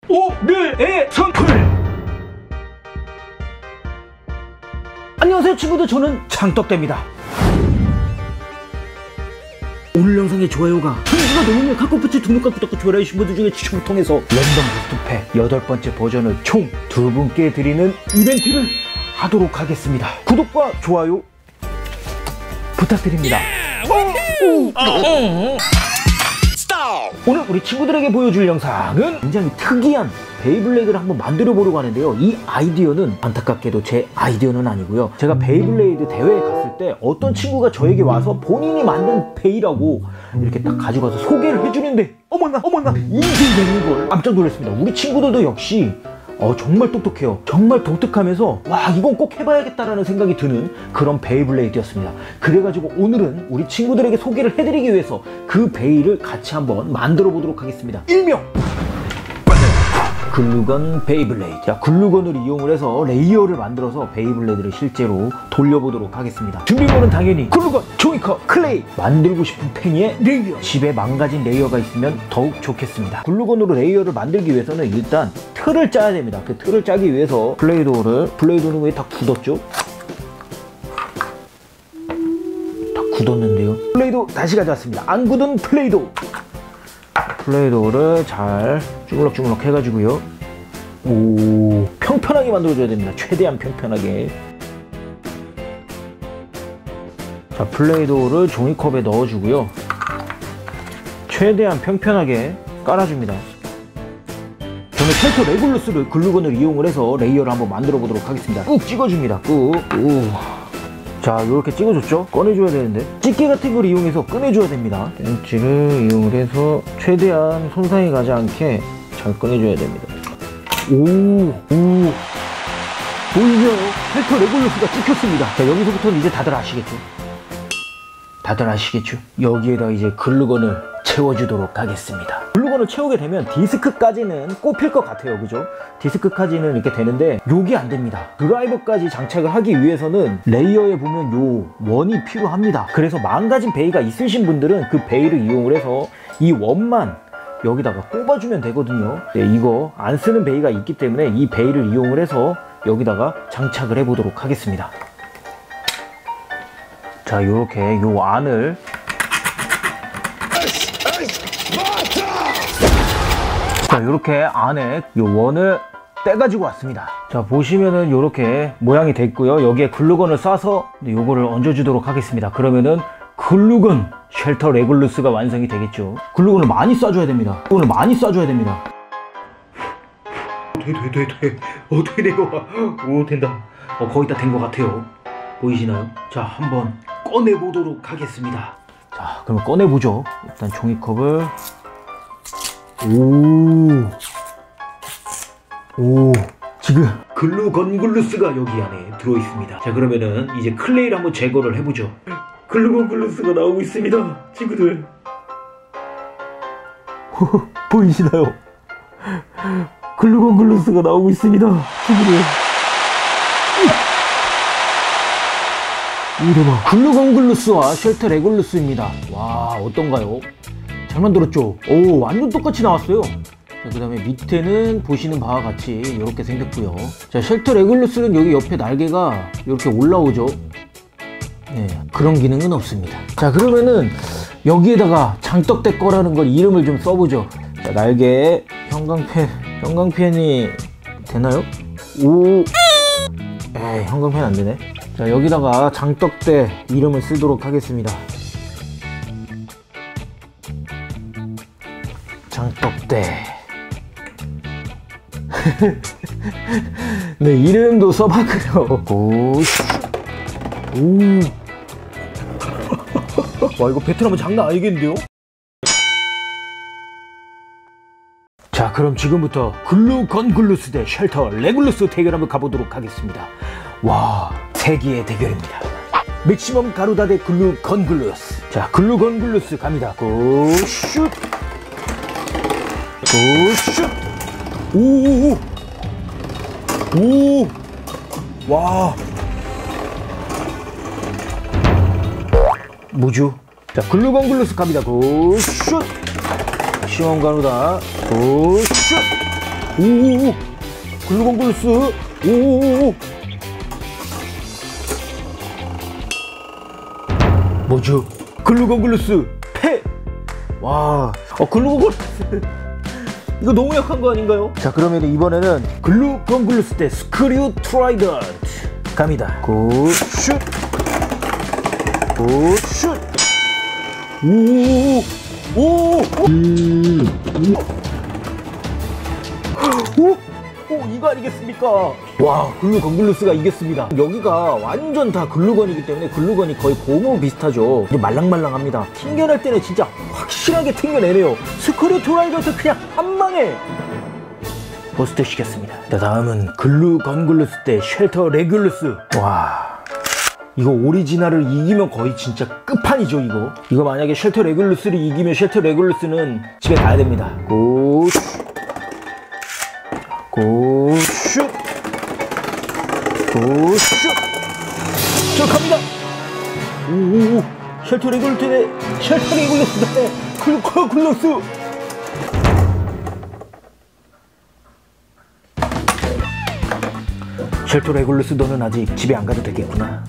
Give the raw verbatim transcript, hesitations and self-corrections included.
오늘의 선풀! 안녕하세요 친구들, 저는 장떡대입니다. 오늘 영상의 좋아요가 천수가 넘으면 카코프치 등록과 구독과 좋아요 해주신 분들 중에 추첨을 통해서 랜덤 부스트팩 여덟 번째 버전을 총 두 분께 드리는 이벤트를 하도록 하겠습니다. 구독과 좋아요 부탁드립니다. 오늘 우리 친구들에게 보여줄 영상은 굉장히 특이한 베이블레이드를 한번 만들어 보려고 하는데요. 이 아이디어는 안타깝게도 제 아이디어는 아니고요. 제가 베이블레이드 대회에 갔을 때 어떤 친구가 저에게 와서 본인이 만든 베이라고 이렇게 딱 가져가서 소개를 해주는데 어머나 어머나 이게 되는 걸 깜짝 놀랐습니다. 우리 친구들도 역시 어, 정말 똑똑해요. 정말 독특하면서 와 이건 꼭 해봐야겠다라는 생각이 드는 그런 베이블레이드였습니다. 그래가지고 오늘은 우리 친구들에게 소개를 해드리기 위해서 그 베이를 같이 한번 만들어 보도록 하겠습니다. 일명 글루건 베이블레이드. 자, 글루건을 이용을 해서 레이어를 만들어서 베이블레이드를 실제로 돌려보도록 하겠습니다. 준비물은 당연히 글루건, 종이컵, 클레이, 만들고 싶은 팽이에 레이어. 집에 망가진 레이어가 있으면 더욱 좋겠습니다. 글루건으로 레이어를 만들기 위해서는 일단 틀을 짜야 됩니다. 그 틀을 짜기 위해서 플레이도어를, 플레이도어는 왜 다 굳었죠? 다 굳었는데요. 플레이도어 다시 가져왔습니다. 안 굳은 플레이도어. 플레이도어를 잘 주물럭주물럭 해가지고요. 오, 평평하게 만들어줘야 됩니다. 최대한 평평하게. 자, 플레이도어를 종이컵에 넣어주고요. 최대한 평평하게 깔아줍니다. 저는 쉘터 레굴루스를 글루건을 이용을 해서 레이어를 한번 만들어 보도록 하겠습니다. 꾹 찍어줍니다. 꾹. 오. 자, 이렇게 찍어줬죠? 꺼내줘야 되는데 집게 같은 걸 이용해서 꺼내줘야 됩니다. 펜치를 이용을 해서 최대한 손상이 가지 않게 잘 꺼내줘야 됩니다. 오, 오, 보이죠? 쉘터 레굴루스가 찍혔습니다. 자, 여기서부터는 이제 다들 아시겠죠? 다들 아시겠죠? 여기에다 이제 글루건을 채워주도록 하겠습니다. 글루건을 채우게 되면 디스크까지는 꼽힐 것 같아요. 그죠? 디스크까지는 이렇게 되는데 요게 안 됩니다. 드라이버까지 장착을 하기 위해서는 레이어에 보면 요 원이 필요합니다. 그래서 망가진 베이가 있으신 분들은 그 베이를 이용을 해서 이 원만 여기다가 꼽아주면 되거든요. 네, 이거 안 쓰는 베이가 있기 때문에 이 베이를 이용을 해서 여기다가 장착을 해보도록 하겠습니다. 자, 요렇게 요 안을 자, 요렇게 안에 요 원을 떼가지고 왔습니다. 자, 보시면은 요렇게 모양이 됐고요. 여기에 글루건을 싸서 요거를 얹어주도록 하겠습니다. 그러면은 글루건 쉘터 레굴루스가 완성이 되겠죠. 글루건을 많이 쏴줘야 됩니다. 글루건을 많이 쏴줘야 됩니다. 돼, 돼, 돼, 돼. 어떻게 된 거야? 오, 된다. 어, 거의 다 된 것 같아요. 보이시나요? 자, 한번 꺼내보도록 하겠습니다. 자, 그럼 꺼내보죠. 일단 종이컵을 오, 오, 지금 글루건 글루스가 여기 안에 들어있습니다. 자, 그러면은 이제 클레이를 한번 제거를 해보죠. 글루건 글루스가 나오고 있습니다, 친구들. 호호, 보이시나요? 글루건 글루스가 나오고 있습니다, 친구들. 이래봐, 글루건 글루스와 쉘터 레굴루스입니다. 와, 어떤가요? 잘 만들었죠? 오, 완전 똑같이 나왔어요. 자, 그 다음에 밑에는 보시는 바와 같이 이렇게 생겼고요. 자, 쉘터 레굴루스는 여기 옆에 날개가 이렇게 올라오죠. 네, 그런 기능은 없습니다. 자, 그러면은 여기에다가 장떡대 거라는 걸 이름을 좀 써보죠. 자, 날개에 형광펜, 형광펜이 되나요? 오, 에이, 형광펜 안 되네. 자, 여기다가 장떡대 이름을 쓰도록 하겠습니다. 장떡대. 네, 이름도 써봤고요. 오, 오. 와, 이거 베트남은 장난 아니겠는데요? 자, 그럼 지금부터 글루건 글루스 대 쉘터 레굴루스 대결 한번 가보도록 하겠습니다. 와, 세기의 대결입니다. 맥시멈 가루다 대 글루건 글루스. 자, 글루건 글루스 갑니다. 고슛, 고슛. 오오오, 오, 와, 뭐죠? 자, 글루건 글루스 갑니다. 고슛. 시원 가루다. 고슛. 오, 글루건글루스. 오, 뭐죠? 글루건글루스 패. 와, 어, 글루건글루스 이거 너무 약한 거 아닌가요? 자, 그러면 이번에는 글루건글루스 대 스크류 트라이던트 갑니다. 굿 슛, 굿 슛. 오, 오, 음. 오, 오, 이거 아니겠습니까? 와, 글루건글루스가 이겼습니다. 여기가 완전 다 글루건이기 때문에 글루건이 거의 고무 비슷하죠. 이제 말랑말랑합니다. 튕겨낼 때는 진짜 확실하게 튕겨내네요. 스크류 트라이던트 그냥 한 방에 버스트 시켰습니다. 자, 다음은 글루건글루스 대 쉘터 레귤루스. 와, 이거 오리지널을 이기면 거의 진짜 끝판이죠. 이거 이거 만약에 쉘터 레귤루스를 이기면 쉘터 레귤루스는 집에 가야 됩니다. 굿, 굿 슛, 굿 슛. 저 갑니다. 오, 쉘터 레귤루스 대 쉘터 레귤루스 대 글루건글루스. 쉘터 레귤루스, 너는 아직 집에 안 가도 되겠구나.